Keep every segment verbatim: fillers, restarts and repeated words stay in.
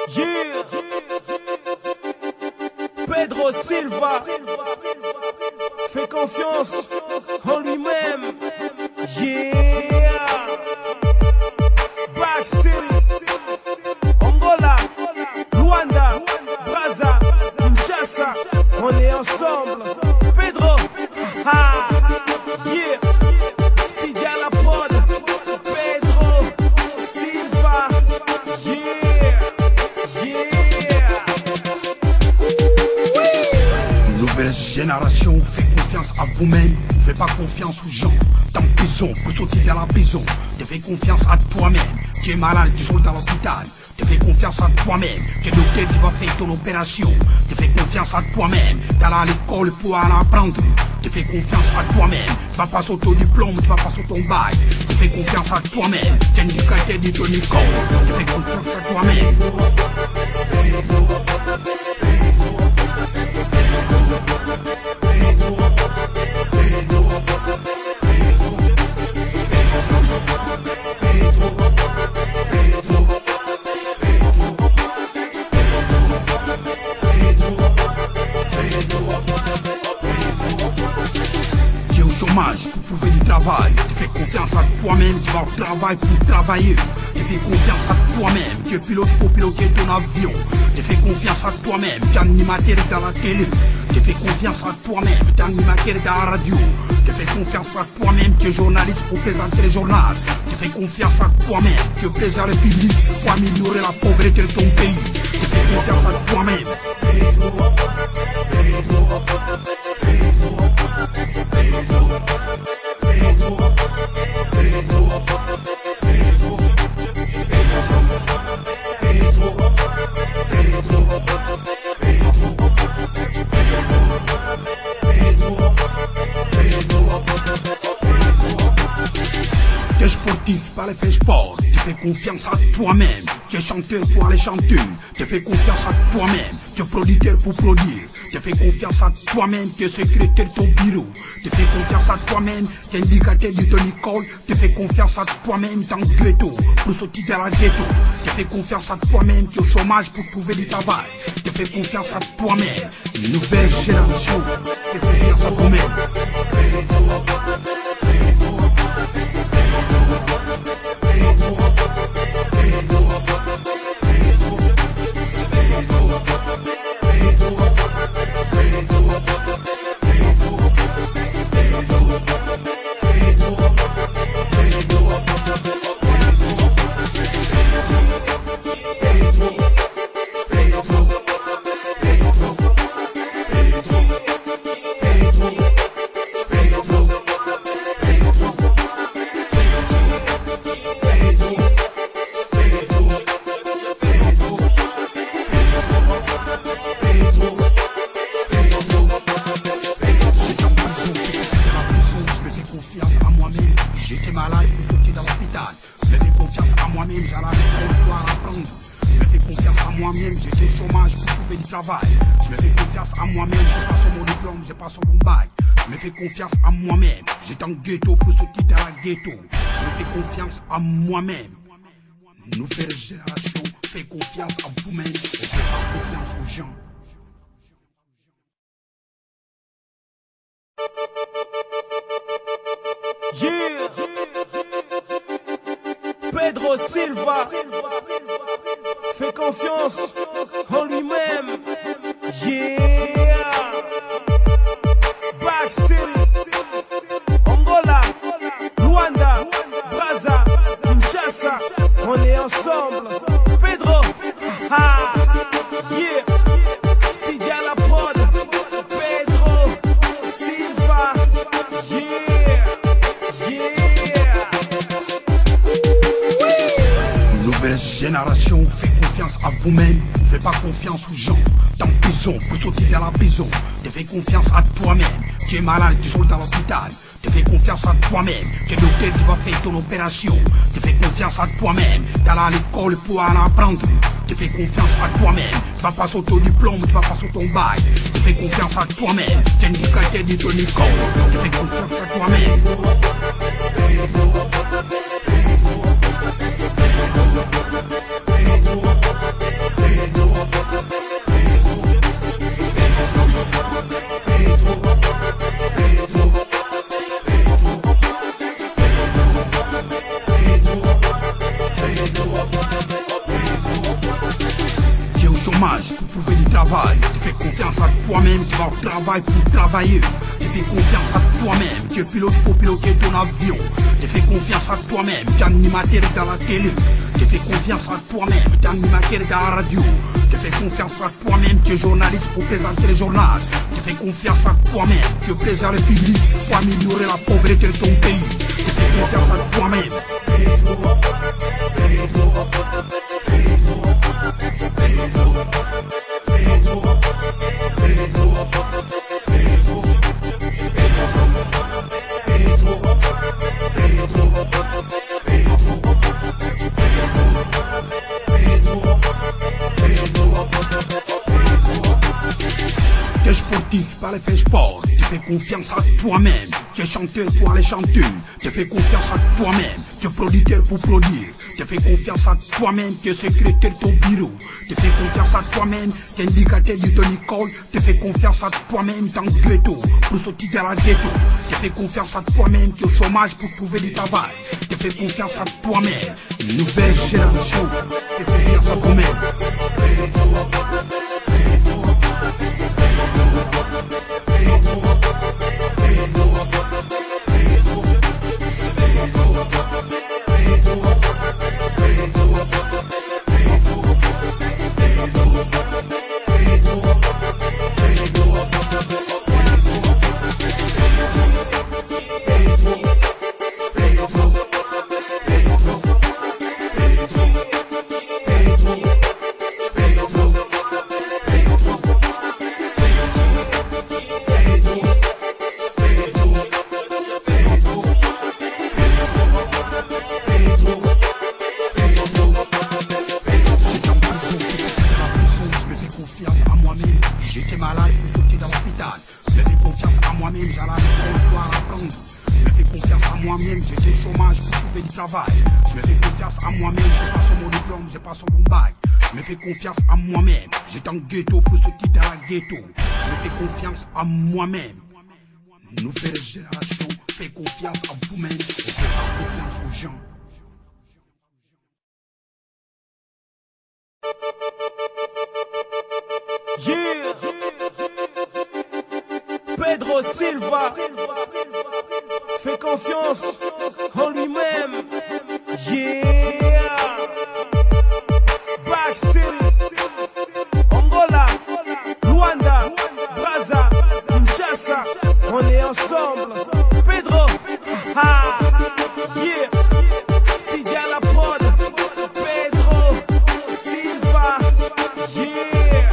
Yeah. Pedro Silva fait confiance en lui-même. Yeah. Back City, Angola, Luanda, Brazza, Kinshasa, on est ensemble. Pedro, ha, yeah. Speedy à la prod, Pedro Silva, yeah, yeah. Nouvelle génération, fais confiance à vous-même. Fais pas confiance aux gens dans prison pour sortir de la prison. Tu fais confiance à toi-même. Tu es malade, tu sors dans l'hôpital. Tu fais confiance à toi-même. Tu es docteur qui va faire ton opération. Tu fais confiance à toi-même. Tu allé à l'école pour aller apprendre. Tu fais confiance à toi-même. Tu vas pas sur ton diplôme, tu vas pas sur ton bail. Tu fais confiance à toi-même. Tu es indicateur de ton école. Tu fais confiance à toi-même. Chômage pour trouver du travail. Tu fais confiance à toi-même, tu vas au travail pour travailler. Tu fais confiance à toi-même, tu es pilote pour piloter ton avion. Tu fais confiance à toi-même, tu es animateur dans la télé. Tu fais confiance à toi-même, tu es animateur dans la radio. Tu fais confiance à toi-même, tu es journaliste pour présenter le journal. Tu fais confiance à toi-même, tu es président de la République pour améliorer la pauvreté de ton pays. Tu fais confiance à toi-même. Tu es sportif, pas les faits sport. Tu fais confiance à toi-même. Tu es chanteur pour aller chanter. Tu fais confiance à toi-même. Tu es producteur pour produire. Tu fais confiance à toi-même. Tu es secrétaire de ton bureau. Tu fais confiance à toi-même. Tu es indicateur de ton école. Tu fais confiance à toi-même dans le ghetto pour sortir de la ghetto. Tu fais confiance à toi-même. Tu es au chômage pour trouver du travail. Tu fais confiance à toi-même. Une nouvelle génération. Tu fais confiance à toi-même. J'étais malade pour sortir dans l'hôpital. Je me fais confiance à moi-même, j'allais à l'école pour apprendre. Je me fais confiance à moi-même, j'étais au chômage pour trouver du travail. Je me fais confiance à moi-même, j'ai pas sur mon diplôme, j'ai pas sur mon bail. Je me fais confiance à moi-même, j'étais en ghetto pour sortir dans la ghetto. Je me fais confiance à moi-même. Nouvelle génération, faites confiance à vous-même, ne faites pas confiance aux gens. Yeah. Pedro Silva fait confiance en lui-même. Yeah. Back City, Angola, Luanda, Brazza, Kinshasa, on est ensemble. Pedro, ha, yeah. Speedy à la prod, Pedro Silva, yeah. Nouvelle génération, fais confiance à vous-même. Fais pas confiance aux gens dans prison pour sortir de la prison. Tu fais confiance à toi-même. Tu es malade, tu sors dans l'hôpital. Tu fais confiance à toi-même. Tu es docteur qui va faire ton opération. Tu fais confiance à toi-même. Tu allé à l'école pour aller apprendre. Tu fais confiance à toi-même. Tu vas pas sur ton diplôme, tu vas pas sur ton bail. Tu fais confiance à toi-même. Tu es indicateur de ton école. Tu fais confiance à toi-même. Hey, travail. Tu fais confiance à toi-même, tu vas au travail pour travailler. Tu fais confiance à toi-même, tu es pilote pour piloter ton avion. Tu fais confiance à toi-même, tu es animateur dans la télé. Tu fais confiance à toi-même, tu es animateur dans la radio. Tu fais confiance à toi-même, tu es journaliste pour présenter le journal. Tu fais confiance à toi-même, tu es président de la République pour améliorer la pauvreté de ton pays. Tu fais confiance à toi-même. Tu es sportif par les faits sport, tu fais confiance à toi-même. Tu es chanteur pour les chanteurs, tu fais confiance à toi-même. Tu es producteur pour produire, tu fais confiance à toi-même. Tu es secrétaire de ton bureau, tu fais confiance à toi-même. Tu es indicateur de ton école, tu fais confiance à toi-même. Dans le ghetto, pour sortir de la ghetto, tu fais confiance à toi-même. Tu es au chômage pour trouver du travail, tu fais confiance à toi-même. Une nouvelle génération, tu fais confiance à toi-même. J'étais malade pour sortir dans l'hôpital. Je me fais confiance à moi-même, j'allais à l'école pour apprendre. Je me fais confiance à moi-même, j'étais au chômage pour trouver du travail. Je me fais confiance à moi-même, j'ai pas sur mon diplôme, j'ai pas sur mon bac. Je me fais confiance à moi-même, j'étais en ghetto pour sortir dans la ghetto. Je me fais confiance à moi-même. Nouvelle génération, faites confiance à vous-même, ne faites pas confiance aux gens. Yeah. Pedro Silva fait confiance en lui-même. Yeah. Back City, Angola, Luanda, Brazza, Kinshasa, on est ensemble. Pedro, ha, yeah. Speedy à la prod, Pedro Silva, yeah.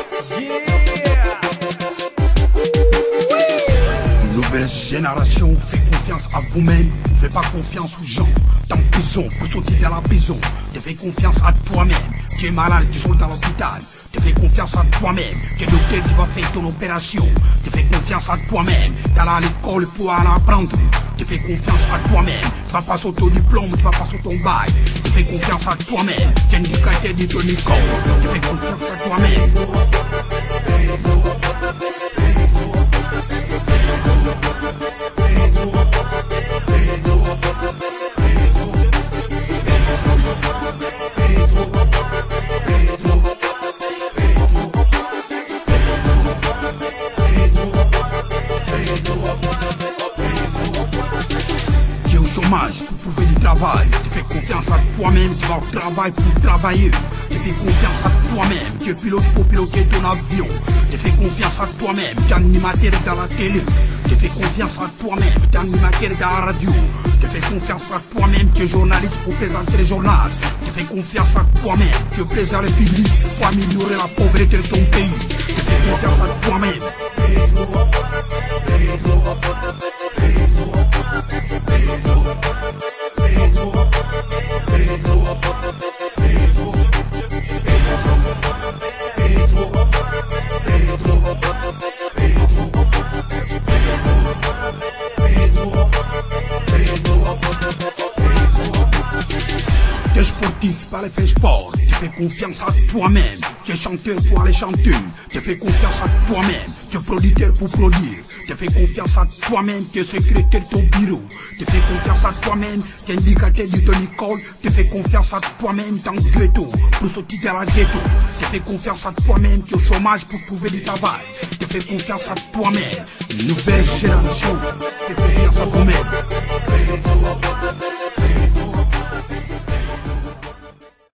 Nouvelle génération, faites confiance à vous-même, ne faites pas confiance aux gens. Dans la prison, pour sortir de la prison, tu fais confiance à toi-même. Tu es malade, tu sors dans l'hôpital, tu fais confiance à toi-même. Tu es docteur qui va faire ton opération, tu fais confiance à toi-même. Tu allé à l'école pour aller apprendre, tu fais confiance à toi-même. Tu vas pas sur ton diplôme, tu vas pas sur ton bail, tu fais confiance à toi-même. Tu es indicateur de ton école, tu fais confiance à toi-même. Tu es au chômage pour trouver du travail, tu fais confiance à toi-même, tu vas au travail pour travailler. Tu fais confiance à toi-même, tu es pilote pour piloter ton avion. Tu fais confiance à toi-même, tu es animateur dans la télé. Tu fais confiance à toi-même, tu es animateur dans la radio. Tu fais confiance à toi-même, tu es journaliste pour présenter le journal. Tu fais confiance à toi-même, tu es président de la République pour améliorer la pauvreté de ton pays. Tu fais confiance à toi-même. Tu es sportif par les faits sport, tu fais confiance à toi-même. tu es chanteur pour aller chanter. Tu fais confiance à toi-même, tu es producteur pour produire. Tu fais confiance à toi-même, tu es secrétaire de ton bureau. Tu fais confiance à toi-même, tu es indicateur de ton école. Tu fais confiance à toi-même dans le ghetto, pour sortir de la ghetto. Tu fais confiance à toi-même, tu es au chômage pour trouver du travail. Tu fais confiance à toi-même, une nouvelle génération. Tu fais confiance à toi-même.